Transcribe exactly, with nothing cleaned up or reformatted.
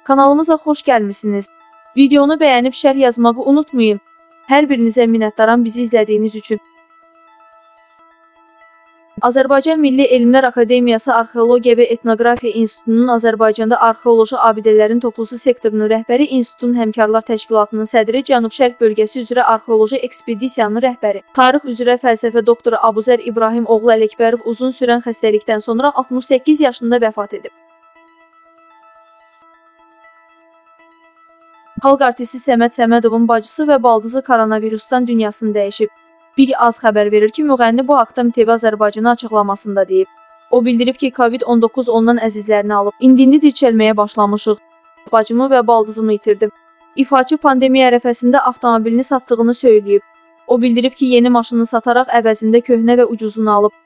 Kanalımıza xoş gəlmisiniz. Videonu bəyənib şərh yazmağı unutmayın. Hər birinizə minnətdaram bizi izlədiyiniz üçün. Azərbaycan Milli Elmlər Akademiyası Arxeologiya və Etnografiya İnstitutunun Azərbaycanda arxeoloji abidələrin toplusu sektorunun rəhbəri, İnstitutun Həmkarlar Təşkilatının sədri, Cənub-Şərq bölgəsi üzrə arxeoloji ekspedisiyanın rəhbəri, tarix üzrə fəlsəfə doktoru Abuzər İbrahim oğlu Ələkbərov uzun sürən xəstəlikdən sonra altmış səkkiz yaşında vəfat edib. Xalq artisti Səməd Səmədovun bacısı və baldızı koronavirusdan dünyasını dəyişib. Bir az xəbər verir ki, müğənni bu haqda M T V Azərbaycana açıqlamasında deyib. O bildirib ki, Covid on doqquz ondan əzizlərini alıb. İndi dirçəlməyə başlamışıq. Bacımı və baldızımı itirdim. İfaçı pandemiya ərəfəsində avtomobilini satdığını söyləyib. O bildirib ki, yeni maşını sataraq əvəzində köhnə və ucuzunu alıb.